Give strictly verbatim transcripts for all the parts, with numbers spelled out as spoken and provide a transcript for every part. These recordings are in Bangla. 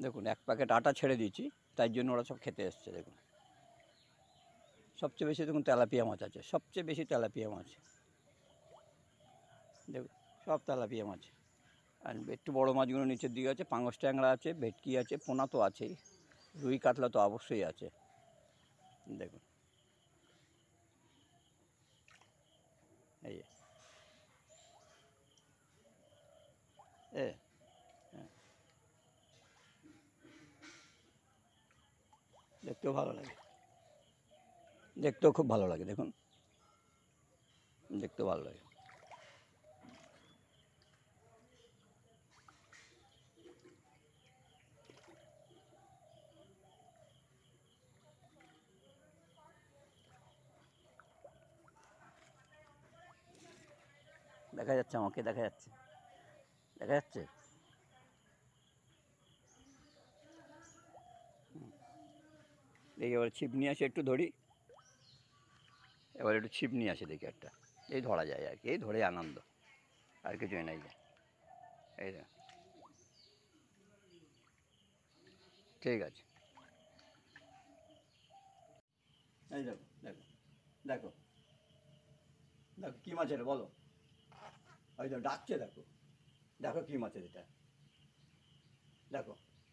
দেখুন এক প্যাকেট আটা ছেড়ে দিয়েছি, তাই জন্য ওরা সব খেতে এসছে। দেখুন সবচেয়ে বেশি দেখুন তেলাপিয়া মাছ আছে, সবচেয়ে বেশি তেলাপিয়া মাছ। দেখুন সব তেলাপিয়া মাছ। আর একটু বড়ো মাছগুলো নিচের দিকে আছে, পাঙ্গাস ট্যাংরা আছে, ভেটকি আছে, পোনা তো আছেই, রুই কাতলা তো অবশ্যই আছে। দেখুন এই এ হ্যাঁ, দেখতেও ভালো লাগে, দেখতেও খুব ভালো লাগে। দেখুন দেখতেও ভালো লাগে। দেখা যাচ্ছে, আমাকে দেখা যাচ্ছে, দেখা যাচ্ছে। দেখি এবার ছিপ নিয়ে আসে, একটু ধরি। এবার একটু ছিপ নিয়ে আসে দেখি একটা, এই ধরা যায় আর কি, এই ধরে আনন্দ, আর কিছুই নাই। যায় এই দেখ, ঠিক আছে। এই দেখো দেখো দেখো দেখো কী মাছের বলো, ওই তো ডাকছে, দেখো দেখো কী মাছের এটা, দেখো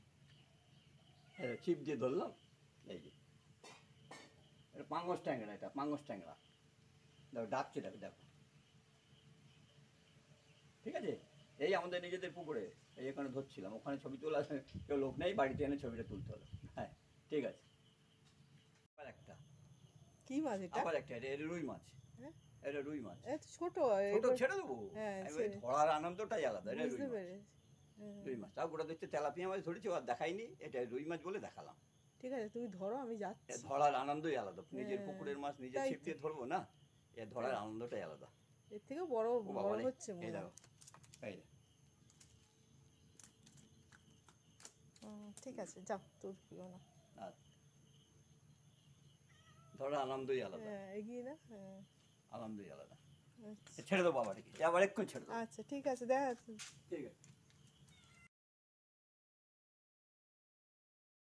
ছিপ দিয়ে ধরলাম। এই যে এটা পাঙ্গাস ট্যাংরা, এটা পাঙ্গাস ট্যাংরা। দেখো ডাকছে, দেখো দেখো, ঠিক আছে। এই আমাদের নিজেদের পুকুরে, এই এখানে ধরছিলাম, ওখানে ছবি তোলা কেউ লোক নেই, বাড়িতে এনে ছবিটা তুলতে হলো। হ্যাঁ ঠিক আছে। আবার একটা, কি মাছ এটা? আবার একটা, এটা এটা রুই মাছ। হ্যাঁ, এটা রুই মাছ। এটা ছোট ছোট এবার। ছেড়ে দেবো, হ্যাঁ, এবার ছেড়ে ধরার আনন্দটাই আলাদা। এটা রুই বুঝতে মাছ, পেরেছি। হ্যাঁ, রুই মাছ। তাও গোটা দেখতে তেলাপিয়া মাছ ধরেছি, আর দেখাইনি, এটা রুই মাছ বলে দেখালাম। ঠিক আছে, তুমি ধরো, আমি এ যাচ্ছি। ধরার আনন্দই আলাদা, নিজের হ্যাঁ, পুকুরের মাছ নিজের তাই ছিপ তো। দিয়ে ধরবো না, এ ধরার তাই, আনন্দটাই আলাদা। এর থেকেও বড় ও বড় বাবা রে, হচ্ছে এই মনে হয়। দেখো, এই দেখো। হুম, ঠিক আছে, যাও, তোর প্রিয় না। আর ধরার আনন্দই আলাদা, হ্যাঁ, এগিয়ে না। হ্যাঁ, আনন্দই আলাদা। আচ্ছা। ছেড়ে দেবো আবার, আবার এক্ষুনি ছেড়ে দেবো। আচ্ছা ঠিক আছে, দেখা যাচ্ছে। ঠিক আছে।